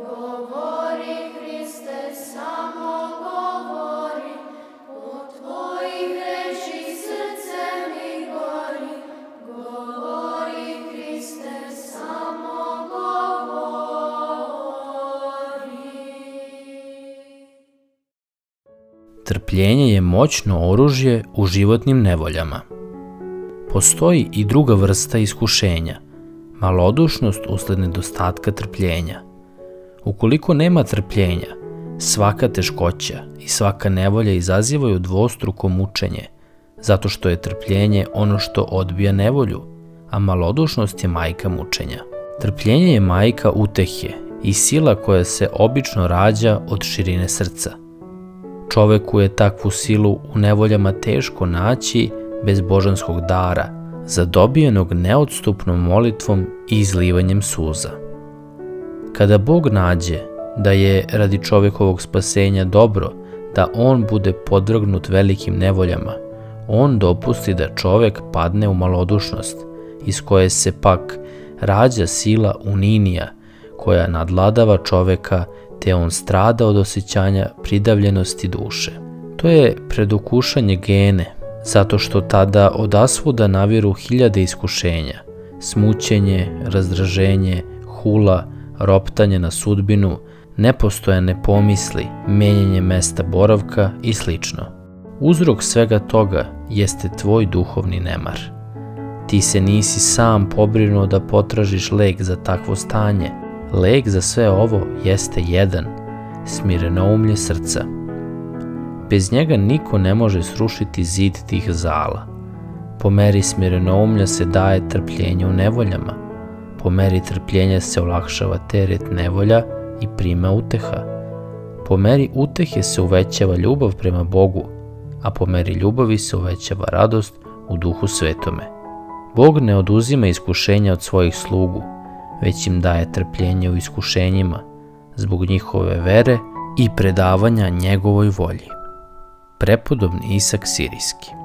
Govori, Hriste, samo govori, od tvojih reči srce mi gori. Govori, Hriste, samo govori. Trpljenje je moćno oružje u životnim nevoljama. Postoji i druga vrsta iskušenja, malodušnost usled nedostatka trpljenja. Ukoliko nema trpljenja, svaka teškoća i svaka nevolja izazivaju dvostruko mučenje, zato što je trpljenje ono što odbija nevolju, a malodušnost je majka mučenja. Trpljenje je majka utehe i sila koja se obično rađa od širine srca. Čoveku je takvu silu u nevoljama teško naći bez božanskog dara, zadobijenog neodstupnom molitvom i izlivanjem suza. Kada Bog nađe da je radi čovekovog spasenja dobro da on bude podvrgnut velikim nevoljama, on dopusti da čovek padne u malodušnost, iz koje se pak rađa sila uninija koja nadladava čoveka, te on strada od osjećanja pridavljenosti duše. To je predukušanje gene, zato što tada odasvuda naviru hiljade iskušenja, smućenje, razdraženje, hula, roptanje na sudbinu, nepostojane pomisli, menjanje mesta boravka i sl. Uzrok svega toga jeste tvoj duhovni nemar. Ti se nisi sam pobrinuo da potražiš lek za takvo stanje. Lek za sve ovo jeste jedan, smirenoumlje srca. Bez njega niko ne može srušiti zid tih zala. Po meri smirenoumlja se daje trpljenje u nevoljama. Po meri trpljenja se olakšava teret nevolja i prima uteha. Po meri utehe se uvećava ljubav prema Bogu, a po meri ljubavi se uvećava radost u Duhu Svetome. Bog ne oduzima iskušenja od svojih slugu, već im daje trpljenje u iskušenjima, zbog njihove vere i predavanja njegovoj volji. Prepodobni Isak Sirijski.